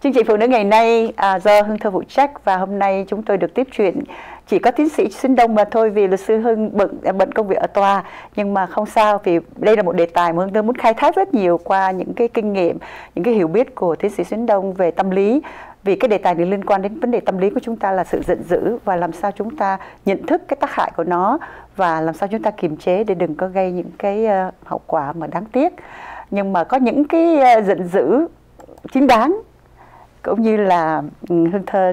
Chương trình Phụ nữ ngày nay do Hương Thơ phụ trách, và hôm nay chúng tôi được tiếp chuyện chỉ có tiến sĩ Xuân Đông mà thôi, vì luật sư Hưng bận công việc ở tòa. Nhưng mà không sao, vì đây là một đề tài mà Hương Thơ muốn khai thác rất nhiều qua những cái kinh nghiệm, những cái hiểu biết của tiến sĩ Xuân Đông về tâm lý. Vì cái đề tài này liên quan đến vấn đề tâm lý của chúng ta là sự giận dữ, và làm sao chúng ta nhận thức cái tác hại của nó, và làm sao chúng ta kiềm chế để đừng có gây những cái hậu quả mà đáng tiếc. Nhưng mà có những cái giận dữ chính đáng, cũng như là Hương Thơ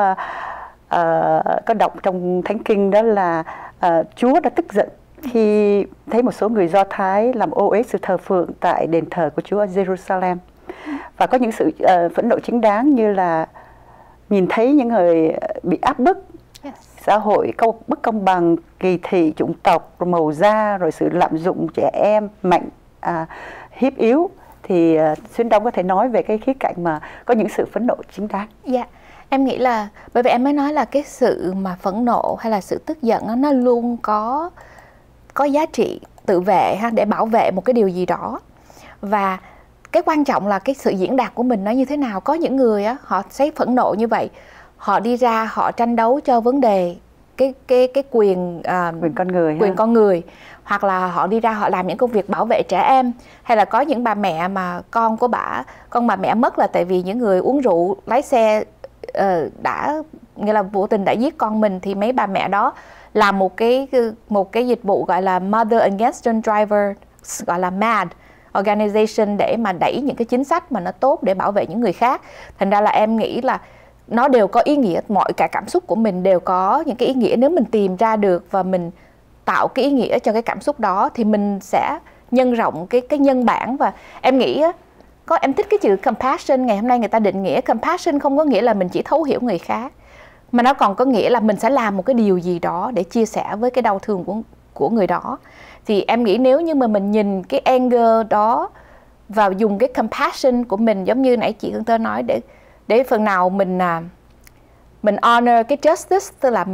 có đọc trong Thánh Kinh, đó là Chúa đã tức giận khi thấy một số người Do Thái làm ô uế sự thờ phượng tại đền thờ của Chúa ở Jerusalem. Và có những sự phẫn nộ chính đáng, như là nhìn thấy những người bị áp bức, xã hội bất công bằng, kỳ thị chủng tộc, rồi màu da, rồi sự lạm dụng trẻ em, mạnh hiếp yếu. Thì Xuân Đông có thể nói về cái khía cạnh mà có những sự phẫn nộ chính đáng. Dạ, em nghĩ là bởi vì em mới nói là cái sự mà phẫn nộ hay là sự tức giận đó, nó luôn có giá trị tự vệ ha, để bảo vệ một cái điều gì đó. Và cái quan trọng là cái sự diễn đạt của mình nó như thế nào. Có những người á, họ thấy phẫn nộ như vậy, họ đi ra họ tranh đấu cho vấn đề cái quyền con người, hoặc là họ đi ra họ làm những công việc bảo vệ trẻ em. Hay là có những bà mẹ mà con bà mẹ mất là tại vì những người uống rượu lái xe nghĩa là vô tình đã giết con mình, thì mấy bà mẹ đó làm một cái dịch vụ gọi là Mother Against Drunk Driver, gọi là MAD organization, để mà đẩy những cái chính sách mà nó tốt để bảo vệ những người khác. Thành ra là em nghĩ là nó đều có ý nghĩa, mọi cả cảm xúc của mình đều có những cái ý nghĩa. Nếu mình tìm ra được và mình tạo cái ý nghĩa cho cái cảm xúc đó, thì mình sẽ nhân rộng cái nhân bản. Và em nghĩ em thích cái chữ compassion. Ngày hôm nay người ta định nghĩa compassion không có nghĩa là mình chỉ thấu hiểu người khác, mà nó còn có nghĩa là mình sẽ làm một cái điều gì đó để chia sẻ với cái đau thương của người đó. Thì em nghĩ nếu như mà mình nhìn cái anger đó và dùng cái compassion của mình, giống như nãy chị Hương Thơ nói, để phần nào mình honor cái justice, tức là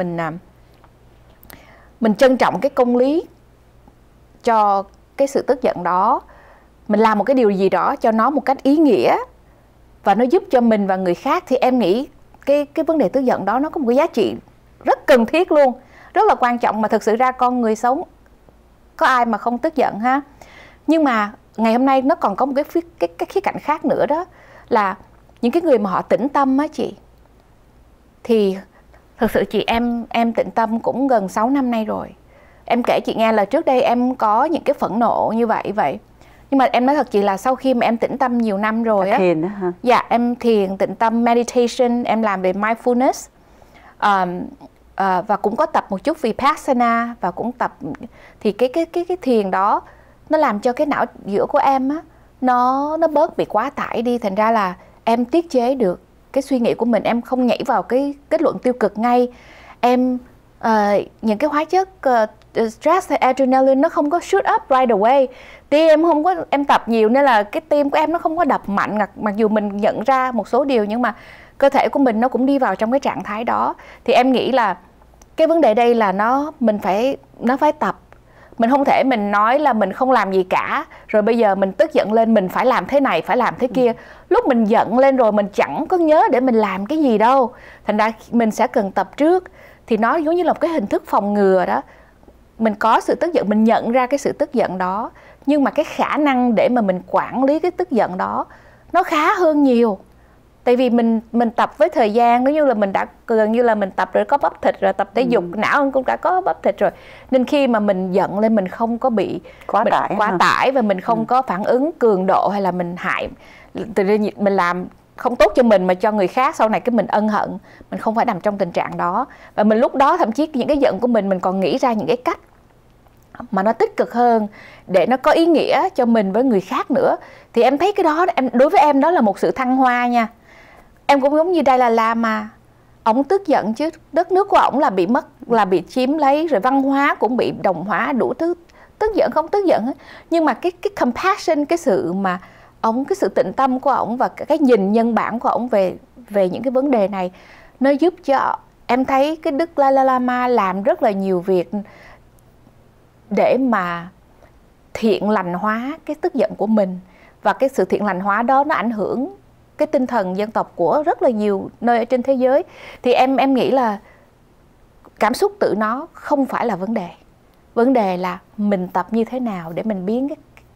mình trân trọng cái công lý cho cái sự tức giận đó, mình làm một cái điều gì đó cho nó một cách ý nghĩa và nó giúp cho mình và người khác, thì em nghĩ cái vấn đề tức giận đó nó có một cái giá trị rất cần thiết luôn, rất là quan trọng. Mà thực sự ra con người sống có ai mà không tức giận ha. Nhưng mà ngày hôm nay nó còn có một cái khía cạnh khác nữa, đó là những cái người mà họ tĩnh tâm á chị. Thì thực sự chị em tĩnh tâm cũng gần 6 năm nay rồi. Em kể chị nghe là trước đây em có những cái phẫn nộ như vậy. Nhưng mà em nói thật chị là sau khi mà em tĩnh tâm nhiều năm rồi á. Thiền đó hả? Dạ, em thiền, tĩnh tâm, meditation, em làm về mindfulness. Và cũng có tập một chút Vipassana, và cũng tập thì cái thiền đó nó làm cho cái não giữa của em á, nó bớt bị quá tải đi. Thành ra là em tiết chế được cái suy nghĩ của mình, em không nhảy vào cái kết luận tiêu cực ngay. Em những cái hóa chất stress hay adrenaline nó không có shoot up right away. Tim em tập nhiều nên là cái tim của em nó không có đập mạnh, mặc dù mình nhận ra một số điều, nhưng mà cơ thể của mình nó cũng đi vào trong cái trạng thái đó. Thì em nghĩ là cái vấn đề đây là nó phải tập. Mình không thể mình nói là mình không làm gì cả, rồi bây giờ mình tức giận lên mình phải làm thế này, phải làm thế kia. Lúc mình giận lên rồi mình chẳng có nhớ để mình làm cái gì đâu. Thành ra mình sẽ cần tập trước. Thì nó giống như là một cái hình thức phòng ngừa đó. Mình có sự tức giận, mình nhận ra cái sự tức giận đó, nhưng mà cái khả năng để mà mình quản lý cái tức giận đó nó khá hơn nhiều. Tại vì mình tập với thời gian, nếu như là mình đã gần như là mình tập rồi, có bắp thịt rồi, tập thể dục, não cũng đã có bắp thịt rồi, nên khi mà mình giận lên mình không có bị quá tải và mình không có phản ứng cường độ, hay là mình mình làm không tốt cho mình mà cho người khác, sau này cái mình ân hận, mình không phải nằm trong tình trạng đó. Và mình lúc đó thậm chí những cái giận của mình còn nghĩ ra những cái cách mà nó tích cực hơn để nó có ý nghĩa cho mình với người khác nữa. Thì em thấy cái đó đối với em đó là một sự thăng hoa nha. Em cũng giống như Dalai Lama, ổng tức giận chứ đất nước của ổng là bị mất, là bị chiếm lấy, rồi văn hóa cũng bị đồng hóa, đủ thứ, tức giận không tức giận hết. Nhưng mà cái compassion, cái sự mà cái sự tịnh tâm của ổng và cái nhìn nhân bản của ổng về những cái vấn đề này, nó giúp cho em thấy cái Đức Dalai Lama làm rất là nhiều việc để mà thiện lành hóa cái tức giận của mình. Và cái sự thiện lành hóa đó nó ảnh hưởng cái tinh thần dân tộc của rất là nhiều nơi ở trên thế giới. Thì em nghĩ là cảm xúc tự nó không phải là vấn đề. Vấn đề là mình tập như thế nào để mình biến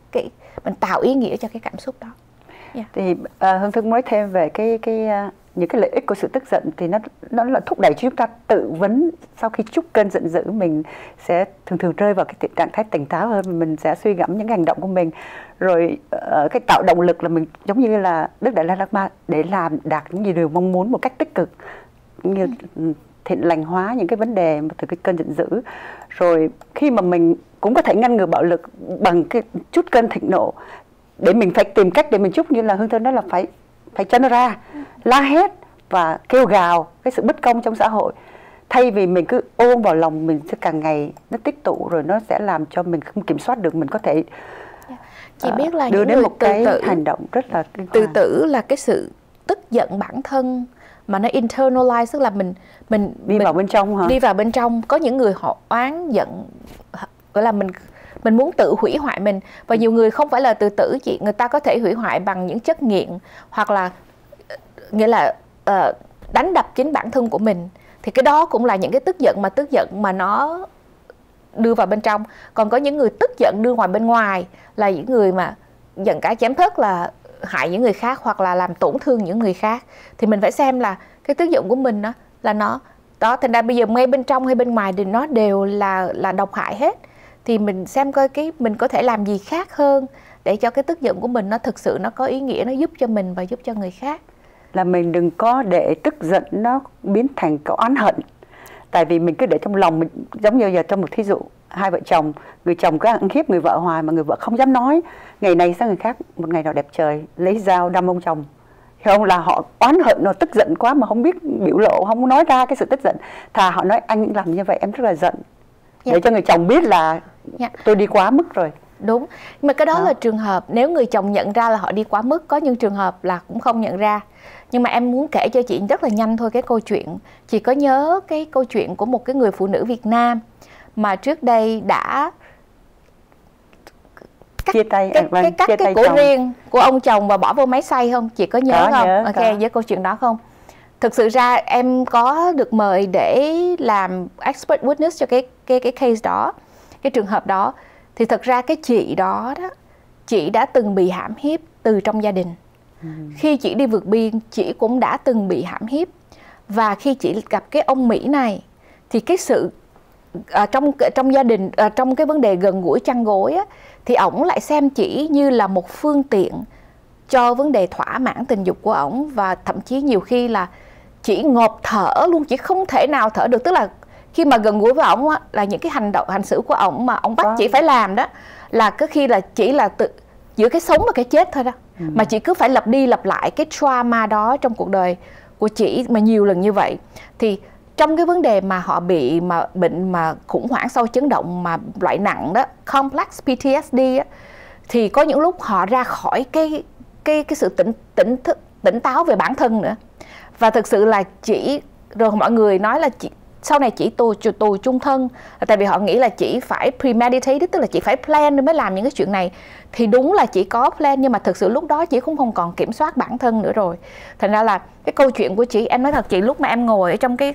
mình tạo ý nghĩa cho cái cảm xúc đó. Thì Hương Thức nói thêm về những cái lợi ích của sự tức giận, thì nó là thúc đẩy chúng ta tự vấn. Sau khi trút cơn giận dữ, mình sẽ thường rơi vào cái trạng thái tỉnh táo hơn, mình sẽ suy ngẫm những hành động của mình, rồi cái tạo động lực là mình giống như là Đức Đại Lạt Ma để đạt những gì điều mong muốn một cách tích cực, như thiện lành hóa những cái vấn đề từ cái cơn giận dữ. Rồi khi mà mình cũng có thể ngăn ngừa bạo lực bằng cái chút cơn thịnh nộ, để mình phải tìm cách để mình chút, như là Hương Thơm nói là phải cho nó ra, la hét và kêu gào cái sự bất công trong xã hội, thay vì mình cứ ôm vào lòng, mình sẽ càng ngày nó tích tụ, rồi nó sẽ làm cho mình không kiểm soát được. Mình có thể chị biết là đưa những đến người một cái hành động rất là tự tử là cái sự tức giận bản thân mà nó internalize, tức là mình đi vào bên trong hả? Đi vào bên trong. Có những người họ oán giận, gọi là mình muốn tự hủy hoại mình. Và nhiều người không phải là tự tử chị, người ta có thể hủy hoại bằng những chất nghiện, hoặc là nghĩa là đánh đập chính bản thân của mình. Thì cái đó cũng là những cái tức giận mà nó đưa vào bên trong. Còn có những người tức giận đưa ngoài bên ngoài, là những người mà giận cả chém thớt, là hại những người khác hoặc là làm tổn thương những người khác. Thì mình phải xem là cái tức giận của mình đó là nó đó, thành ra bây giờ ngay bên trong hay bên ngoài thì nó đều là độc hại hết. Thì mình xem coi mình có thể làm gì khác hơn để cho cái tức giận của mình nó thực sự nó có ý nghĩa, nó giúp cho mình và giúp cho người khác. Là mình đừng có để tức giận nó biến thành cái oán hận. Tại vì mình cứ để trong lòng mình, giống như giờ trong một thí dụ, hai vợ chồng, người chồng cứ ăn hiếp người vợ hoài mà người vợ không dám nói, ngày này sang ngày khác, một ngày nào đẹp trời lấy dao đâm ông chồng, hiểu không? Là họ oán hận, nó tức giận quá mà không biết biểu lộ, không nói ra cái sự tức giận. Thà họ nói anh làm như vậy em rất là giận, để cho người chồng biết là tôi đi quá mức rồi. Đúng, nhưng mà cái đó là trường hợp nếu người chồng nhận ra là họ đi quá mức. Có những trường hợp là cũng không nhận ra. Nhưng mà em muốn kể cho chị rất là nhanh thôi cái câu chuyện. Chị có nhớ cái câu chuyện của một cái người phụ nữ Việt Nam mà trước đây đã chia tay cái cổ riêng của ông chồng và bỏ vô máy xay không? Chị có nhớ không? Ok, với câu chuyện đó không? Thực sự ra em có được mời để làm expert witness cho cái case đó, cái trường hợp đó. Thì thật ra cái chị đó chị đã từng bị hãm hiếp từ trong gia đình. Khi chị đi vượt biên, chị cũng đã từng bị hãm hiếp. Và khi chị gặp cái ông Mỹ này, thì cái sự trong gia đình, trong cái vấn đề gần gũi chăn gối á, thì ổng lại xem chị như là một phương tiện cho vấn đề thỏa mãn tình dục của ổng. Và thậm chí nhiều khi là chị ngộp thở luôn, chị không thể nào thở được. Tức là khi mà gần gũi với ổng á, là những cái hành xử của ổng mà ổng bắt chị phải làm đó, là có khi là chỉ là giữa cái sống và cái chết thôi đó. Mà chị cứ phải lặp đi lặp lại cái trauma đó trong cuộc đời của chị mà nhiều lần như vậy. Thì trong cái vấn đề mà họ bị bệnh mà khủng hoảng sau chấn động mà loại nặng đó, complex PTSD á, thì có những lúc họ ra khỏi cái sự tỉnh táo về bản thân nữa. Và thực sự là rồi mọi người nói là sau này chỉ tù chung thân, tại vì họ nghĩ là chỉ phải premeditated, tức là chỉ phải plan mới làm những cái chuyện này. Thì đúng là chỉ có plan, nhưng mà thực sự lúc đó chị cũng không còn kiểm soát bản thân nữa rồi. Thành ra là cái câu chuyện của chị, em nói thật chị, lúc mà em ngồi ở trong cái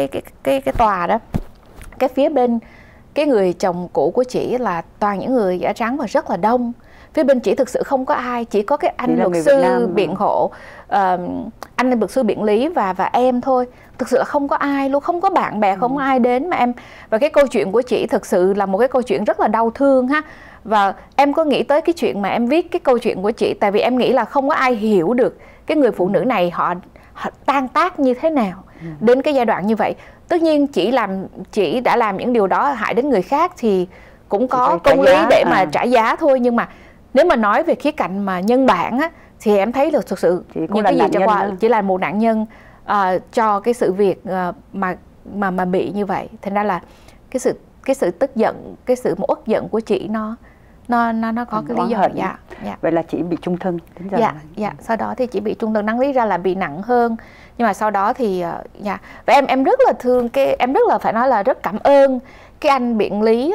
tòa đó, cái phía bên cái người chồng cũ của chị là toàn những người da trắng và rất là đông. Phía bên chị thực sự không có ai, chỉ có cái anh luật sư biện hộ, anh luật sư biện lý và em thôi. Thực sự là không có ai luôn, không có bạn bè, không có ai đến mà em. Và cái câu chuyện của chị thực sự là một cái câu chuyện rất là đau thương ha. Và em có nghĩ tới cái chuyện mà em viết cái câu chuyện của chị, tại vì em nghĩ là không có ai hiểu được cái người phụ nữ này họ tan tác như thế nào đến cái giai đoạn như vậy. Tất nhiên chị đã làm những điều đó hại đến người khác thì cũng có công lý để mà trả giá thôi. Nhưng mà nếu mà nói về khía cạnh mà nhân bản á, thì em thấy là thực sự những cái gì cho qua chỉ là một nạn nhân cho cái sự việc mà bị như vậy. Thành ra là cái sự tức giận, cái sự uất giận của chị nó có cái lý do. Dạ. Vậy là chị bị chung thân đến giờ. Dạ. Sau đó thì chị bị chung thân, đáng lý ra là bị nặng hơn. Nhưng mà sau đó thì và em rất là thương em rất là phải nói là rất cảm ơn cái anh biện lý.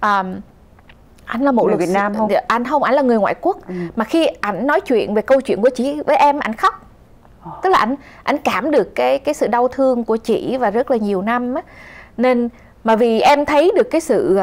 Anh là một người Việt Nam không? Anh là người ngoại quốc. Mà khi ảnh nói chuyện về câu chuyện của chị với em, ảnh khóc. Tức là anh cảm được cái sự đau thương của chị và rất là nhiều năm á. Nên mà vì em thấy được cái sự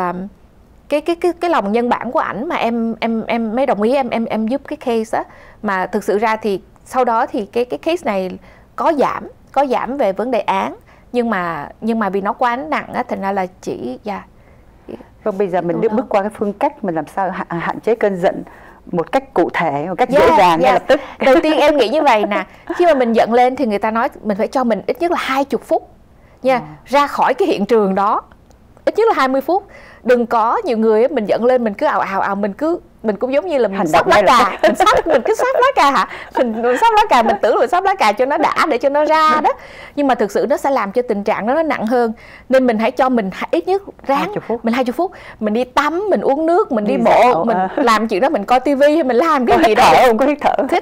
cái lòng nhân bản của ảnh mà em mới đồng ý em giúp cái case á. Mà thực sự ra thì sau đó thì cái case này có giảm về vấn đề án, nhưng mà vì nó quá nặng á, thành ra là chỉ Vâng, bây giờ mình bước qua cái phương cách mình làm sao hạn chế cơn giận một cách cụ thể, một cách dễ dàng ngay lập tức. Đầu tiên em nghĩ như vậy nè, khi mà mình giận lên thì người ta nói mình phải cho mình ít nhất là 20 phút nha, ra khỏi cái hiện trường đó, ít nhất là 20 phút. Đừng có nhiều người mình giận lên mình cứ ào mình cũng giống như là mình sắp lá cà, mình cứ sắp lá cà hả? Mình sắp lá cà, mình tưởng là mình sắp lá cà cho nó đã để cho nó ra đó. Nhưng mà thực sự nó sẽ làm cho tình trạng nó nặng hơn. Nên mình hãy cho mình ít nhất ráng mình 20 phút, mình đi tắm, mình uống nước, mình đi bộ, mình làm chuyện đó, mình coi tivi hay mình làm cái gì đó. Không có hít thở. Hít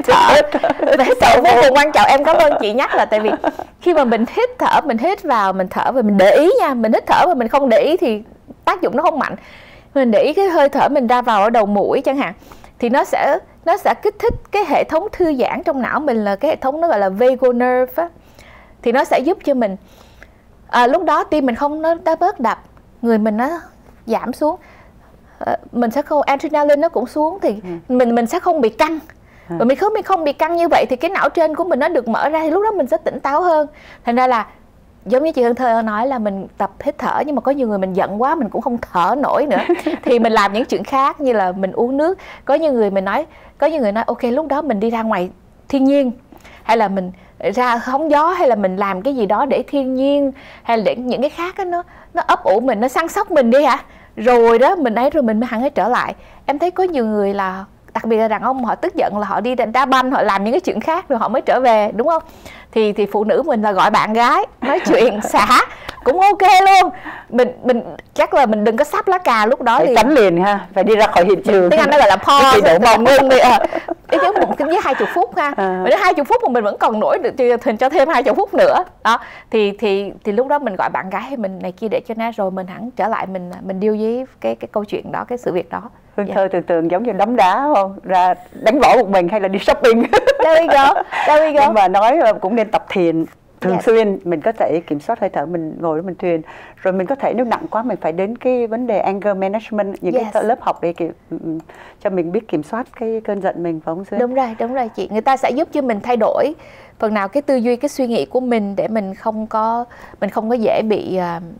thở vô cùng quan trọng. Em cảm ơn chị nhắc là tại vì khi mà mình hít thở, mình hít vào, mình thở và mình để ý nha, mình hít thở và mình không để ý thì tác dụng nó không mạnh. Mình để ý cái hơi thở mình ra vào ở đầu mũi chẳng hạn, thì nó sẽ kích thích cái hệ thống thư giãn trong não mình, là cái hệ thống nó gọi là vagus nerve á. Thì nó sẽ giúp cho mình lúc đó tim mình không nó bớt đập, người mình nó giảm xuống, mình sẽ không, adrenaline nó cũng xuống, thì mình sẽ không bị căng. Và mình không bị căng như vậy thì cái não trên của mình nó được mở ra, thì lúc đó mình sẽ tỉnh táo hơn. Thành ra là giống như chị Hương Thơ nói là mình tập hít thở, nhưng mà có nhiều người mình giận quá mình cũng không thở nổi nữa thì mình làm những chuyện khác như là mình uống nước. Có nhiều người nói ok, lúc đó mình đi ra ngoài thiên nhiên, hay là mình ra hóng gió, hay là mình làm cái gì đó để thiên nhiên, hay là để những cái khác đó, nó ấp ủ mình, nó săn sóc mình đi hả, rồi đó mình ấy rồi mình mới hẳn ấy trở lại. Em thấy có nhiều người là đặc biệt là đàn ông, họ tức giận là họ đi đá banh, họ làm những cái chuyện khác rồi họ mới trở về, đúng không? Thì phụ nữ mình là gọi bạn gái nói chuyện xả cũng ok luôn. Mình chắc là mình đừng có sắp lá cà lúc đó, phải thì tránh liền ha, phải đi ra khỏi hiện trường. tiếng Anh nó gọi là pause, đổ ngưng đi cái giống một cái với 20 phút ha. Mà đến 20 phút mà mình vẫn còn nổi được thì cho thêm 20 phút nữa đó, thì lúc đó mình gọi bạn gái hay mình này kia để cho nó, rồi mình hẳn trở lại, mình deal với cái câu chuyện đó, cái sự việc đó. Hương Thơ tưởng tượng giống như đấm đá không? Ra đánh võ một mình hay là đi shopping. There we go. Nhưng mà nói là cũng nên tập thiền thường xuyên. Mình có thể kiểm soát hơi thở, mình ngồi mình thiền. Rồi mình có thể nếu nặng quá mình phải đến cái vấn đề anger management, những cái lớp học để cho mình biết kiểm soát cái cơn giận mình, phải không Xuyên? Đúng rồi chị. Người ta sẽ giúp cho mình thay đổi phần nào cái tư duy, cái suy nghĩ của mình để mình không có dễ bị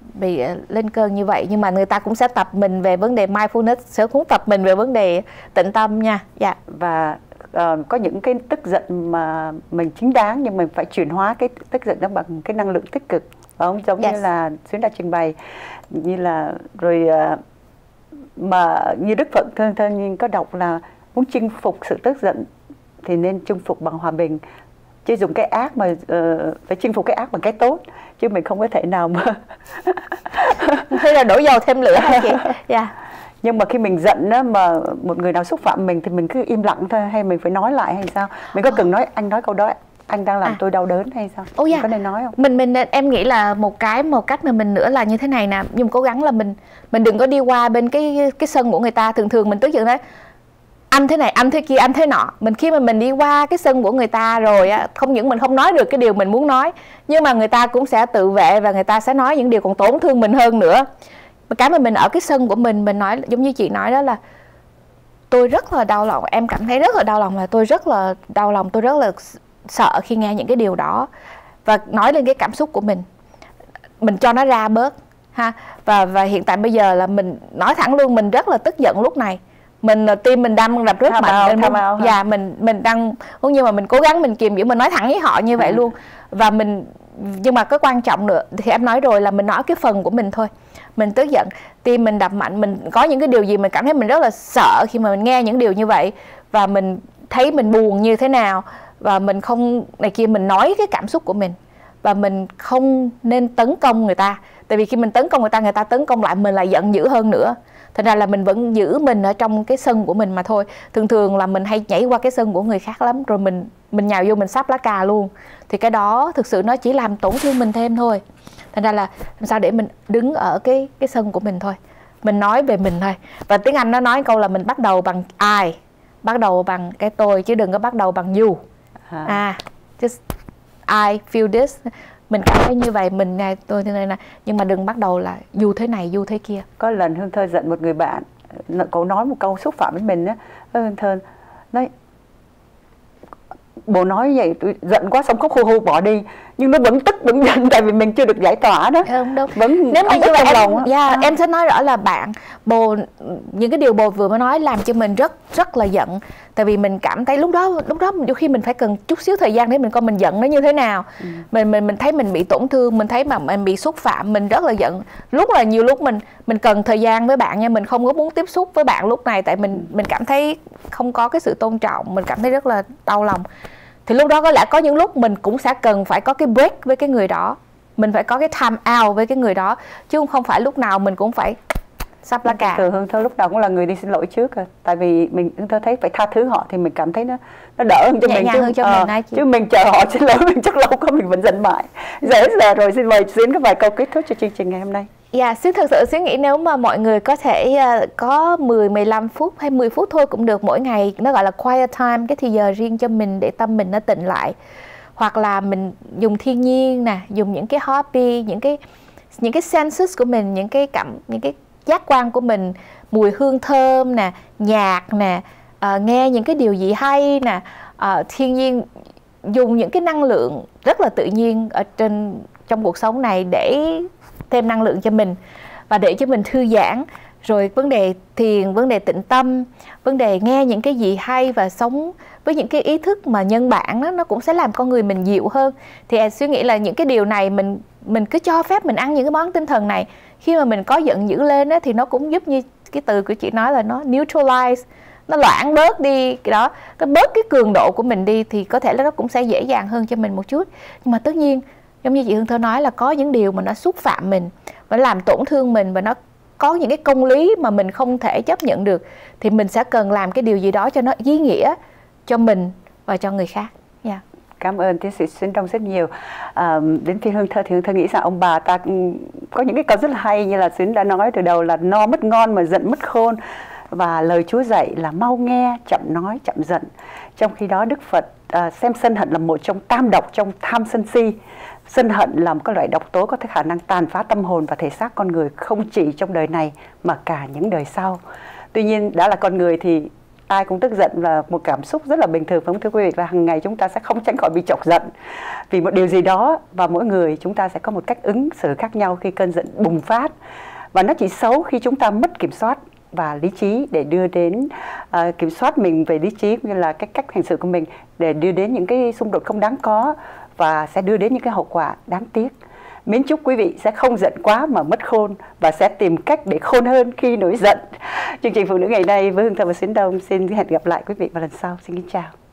lên cơn như vậy. Nhưng mà người ta cũng sẽ tập mình về vấn đề mindfulness, sẽ cũng tập mình về vấn đề tĩnh tâm nha. Và có những cái tức giận mà mình chính đáng, nhưng mình phải chuyển hóa cái tức giận đó bằng cái năng lượng tích cực, phải không? Giống như là Xuyến đã trình bày, như là rồi mà như Đức Phật Thân có đọc là muốn chinh phục sự tức giận thì nên chinh phục bằng hòa bình, chứ dùng cái ác mà phải chinh phục cái ác bằng cái tốt, chứ mình không có thể nào mà thế là đổ dầu thêm lửa hả chị? Nhưng mà khi mình giận á, mà một người nào xúc phạm mình thì mình cứ im lặng thôi, hay mình phải nói lại hay sao? Mình có cần nói anh nói câu đó anh đang làm tôi đau đớn hay sao? Mình có nên nói không? Em nghĩ là một cách mà mình nữa là như thế này nè, nhưng cố gắng là mình đừng có đi qua bên cái sân của người ta. Thường mình tức giận đấy, anh thế này, anh thế kia, anh thế nọ. Khi mà mình đi qua cái sân của người ta rồi á, không những mình không nói được cái điều mình muốn nói, nhưng mà người ta cũng sẽ tự vệ và người ta sẽ nói những điều còn tổn thương mình hơn nữa. Cái mà mình ở cái sân của mình nói giống như chị nói đó là tôi rất là đau lòng, em cảm thấy rất là đau lòng, là tôi rất là đau lòng, tôi rất là sợ khi nghe những cái điều đó, và nói lên cái cảm xúc của mình cho nó ra bớt ha. Và hiện tại bây giờ là mình nói thẳng luôn, mình rất là tức giận lúc này, tim mình đang đập rất mạnh, mình đang, nhưng mà mình cố gắng mình kìm giữ, mình nói thẳng với họ như vậy luôn. Và nhưng mà cái quan trọng nữa thì em nói rồi, là mình nói cái phần của mình thôi. Mình tức giận, tim mình đập mạnh, mình có những cái điều gì mình cảm thấy mình rất là sợ khi mà mình nghe những điều như vậy, và mình thấy mình buồn như thế nào, và mình không này kia, mình nói cái cảm xúc của mình. Và mình không nên tấn công người ta, tại vì khi mình tấn công người ta tấn công lại mình lại giận dữ hơn nữa. Thành ra là mình vẫn giữ mình ở trong cái sân của mình mà thôi. Thường là mình hay nhảy qua cái sân của người khác lắm, rồi mình nhào vô mình sắp lá cà luôn. Thì cái đó thực sự nó chỉ làm tổn thương mình thêm thôi. Thành ra là làm sao để mình đứng ở cái sân của mình thôi, mình nói về mình thôi. Và tiếng Anh nó nói câu là mình bắt đầu bằng I, bắt đầu bằng cái tôi, chứ đừng có bắt đầu bằng you. Just I feel this, mình cảm thấy như vậy, mình này tôi thế này nè, nhưng mà đừng bắt đầu là dù thế này dù thế kia. Có lần Hương Thơ giận một người bạn, cậu nói một câu xúc phạm với mình á, Hương Thơ nói bố nói vậy tôi giận quá xong khóc hu hu bỏ đi, nhưng nó vẫn tức vẫn giận tại vì mình chưa được giải tỏa đó. Không đâu. Vẫn nếu mà như vậy em sẽ nói rõ là bồ những cái điều bồ vừa mới nói làm cho mình rất là giận, tại vì mình cảm thấy lúc đó đôi khi mình phải cần chút xíu thời gian để mình coi mình giận nó như thế nào. Mình thấy mình bị tổn thương, mình thấy mà mình bị xúc phạm, mình rất là giận. Nhiều lúc mình cần thời gian với bạn nha, mình không có muốn tiếp xúc với bạn lúc này, tại mình cảm thấy không có cái sự tôn trọng, mình cảm thấy rất là đau lòng. Thì lúc đó có lẽ có những lúc mình cũng sẽ cần phải có cái break với cái người đó, mình phải có cái time out với cái người đó, chứ không phải lúc nào mình cũng phải sắp lá cà. Thường Hương Thơ lúc nào cũng là người đi xin lỗi trước rồi, tại vì Hương Thơ thấy phải tha thứ họ thì mình cảm thấy nó đỡ hơn cho nhẹ mình, nhàng hơn cho mình chứ mình chờ họ xin lỗi mình chắc lâu quá mình vẫn giận mãi. Dễ giờ rồi, xin mời Xuyến có vài câu kết thúc cho chương trình ngày hôm nay. Xuyến thực sự Xuyến nghĩ nếu mà mọi người có thể có 10-15 phút hay 10 phút thôi cũng được mỗi ngày, nó gọi là quiet time, cái thì giờ riêng cho mình để tâm mình nó tịnh lại, hoặc là mình dùng thiên nhiên nè, dùng những cái hobby, những cái senses của mình, những cái giác quan của mình, mùi hương thơm nè, nhạc nè, nghe những cái điều gì hay nè, thiên nhiên, dùng những cái năng lượng rất là tự nhiên ở trong cuộc sống này để thêm năng lượng cho mình và để cho mình thư giãn. Rồi vấn đề thiền, vấn đề tĩnh tâm, vấn đề nghe những cái gì hay và sống với những cái ý thức mà nhân bản đó, nó cũng sẽ làm con người mình dịu hơn. Thì em suy nghĩ là những cái điều này mình cứ cho phép mình ăn những cái món tinh thần này. Khi mà mình có giận dữ lên đó, thì nó cũng giúp như cái từ của chị nói là nó neutralize, nó loãng bớt đi cái đó, nó bớt cái cường độ của mình đi, thì có thể là nó cũng sẽ dễ dàng hơn cho mình một chút. Nhưng mà tất nhiên giống như chị Hương Thơ nói là có những điều mà nó xúc phạm mình và làm tổn thương mình, và nó có những cái công lý mà mình không thể chấp nhận được, thì mình sẽ cần làm cái điều gì đó cho nó ý nghĩa cho mình và cho người khác. Cảm ơn tiến sĩ Xuyến Đông rất nhiều. Đến phía Hương Thơ thì Hương Thơ nghĩ rằng ông bà ta có những cái câu rất là hay, như là Xuyến đã nói từ đầu là no mất ngon mà giận mất khôn, và lời Chúa dạy là mau nghe, chậm nói, chậm giận. Trong khi đó Đức Phật xem sân hận là một trong tam độc trong tham sân si. Sân hận là một cái loại độc tố có khả năng tàn phá tâm hồn và thể xác con người, không chỉ trong đời này mà cả những đời sau. Tuy nhiên đã là con người thì ai cũng tức giận là một cảm xúc rất là bình thường, phải không thưa quý vị? Và hàng ngày chúng ta sẽ không tránh khỏi bị chọc giận vì một điều gì đó, và mỗi người chúng ta sẽ có một cách ứng xử khác nhau khi cơn giận bùng phát. Và nó chỉ xấu khi chúng ta mất kiểm soát và lý trí để đưa đến kiểm soát mình về lý trí cũng như là cách hành xử của mình, để đưa đến những cái xung đột không đáng có và sẽ đưa đến những cái hậu quả đáng tiếc. Mến chúc quý vị sẽ không giận quá mà mất khôn, và sẽ tìm cách để khôn hơn khi nổi giận. Chương trình Phụ Nữ Ngày Nay với Hương Thơ và Xuyến Đông xin hẹn gặp lại quý vị vào lần sau. Xin kính chào.